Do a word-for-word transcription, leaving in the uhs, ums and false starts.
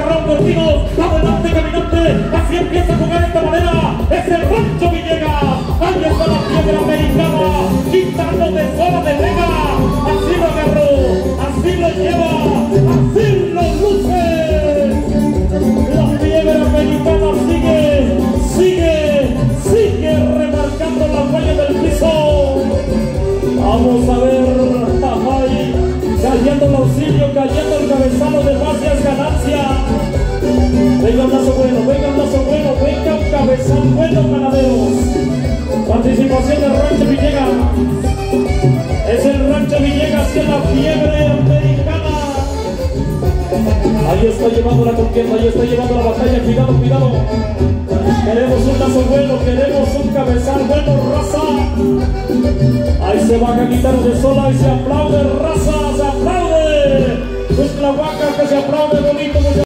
agarraron cortinos, adelante caminante, así empieza a jugar de esta manera, es el Rancho Villegas, ahí está la piedra americana, quitando de zona de Vega, así lo agarró, así lo lleva, así lo luce, la piedra americana sigue, sigue, sigue remarcando las huellas del piso, vamos a ver, ahí, cayendo el auxilio, cayendo el cabezalo de base es ganancia. Venga un lazo bueno, venga un lazo bueno, venga un cabezal bueno, ganaderos. Participación del Rancho Villegas. Es el Rancho Villegas que es la fiebre americana. Ahí está llevando la contienda, ahí está llevando la batalla. Cuidado, cuidado. Queremos un lazo bueno, queremos un cabezal bueno, raza. Ahí se baja a quitar de sola y se aplaude, raza, se aplaude. Es la vaca que se aplaude bonito.